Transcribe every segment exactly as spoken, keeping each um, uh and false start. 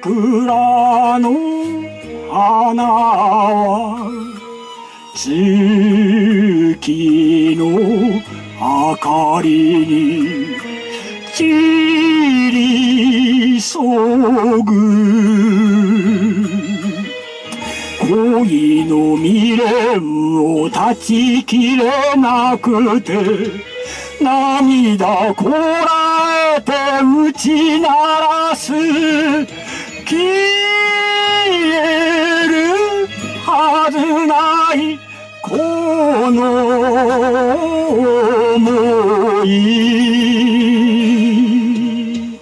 桜の花は月の明かりに散りそぐ。恋の未練を断ち切れなくて涙こらえて打ち鳴らす。消えるはずないこの想い。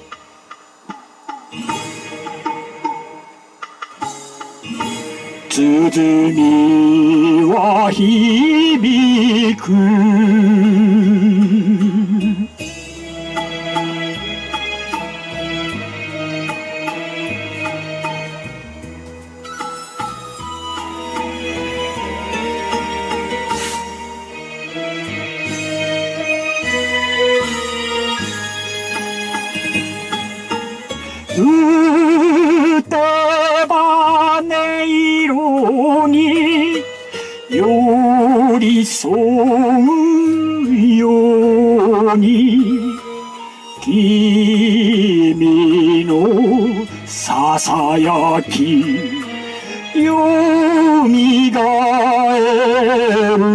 鼓は響く。うてば音色に寄り添うように君のささやきよみがえる。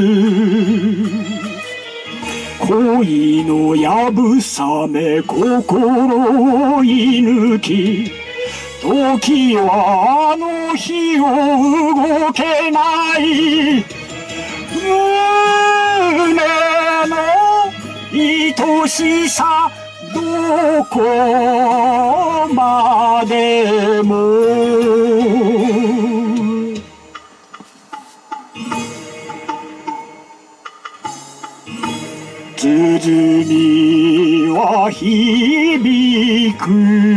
恋のやぶさめ心を射抜き時はあの日を動けない。胸の愛しさどこまでも鼓は響く。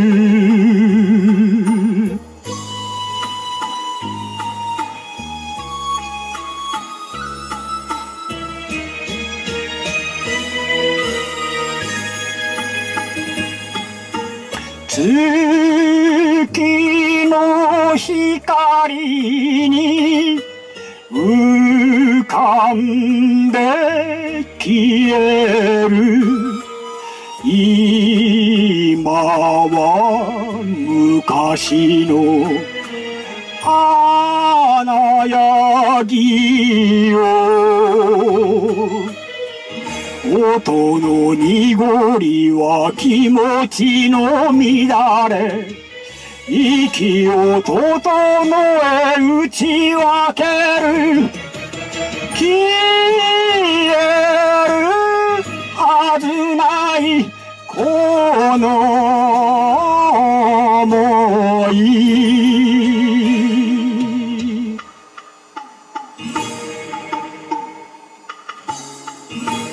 月の光に浮かんで消える。今は昔の花柳を音の濁りは気持ちの乱れ。息を整え打ち分ける。消えるはずないこの想い。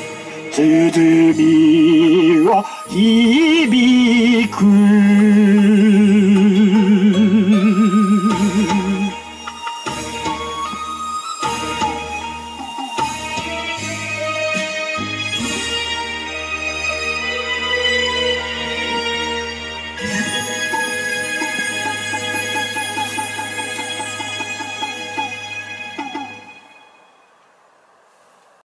鼓は響く。